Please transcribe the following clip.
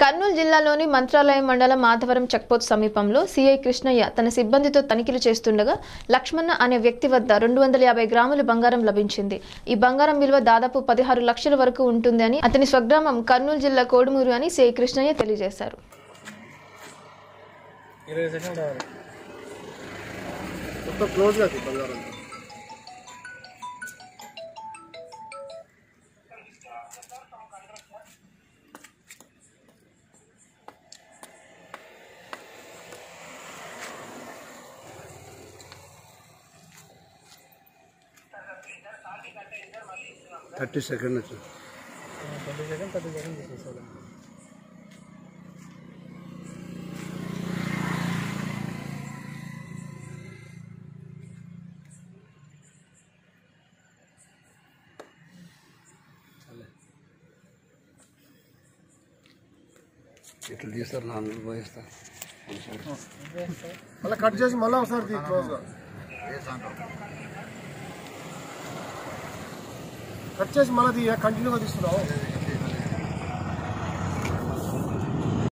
కర్నూలు జిల్లాలోని మంత్రాలయం మండలం మాధవరం చెక్పోస్ట్ సమీపంలో సీఐ కృష్ణయ్య తన సిబ్బందితో తనిఖీలు చేస్తుండగా లక్ష్మణ అనే వ్యక్తి వద్ద 250 గ్రాముల బంగారం లభించింది। ఈ బంగారం విలువ దాదాపు 16 లక్షల వరకు ఉంటుంది అని అతని స్వగ్రామం కర్నూలు జిల్లా కోడుమూరు అని సీఐ కృష్ణయ్య తెలియజేశారు। थर्टी सेकंड ఇట్లా తీస్తారు నాన్న పోయిస్తా మళ్ళీ కట్ చేసి మళ్ళీ ఒకసారి క్లోజ్గా కట్ చేసి మళ్ళీ కంటిన్యూగా తీస్తున్నావు।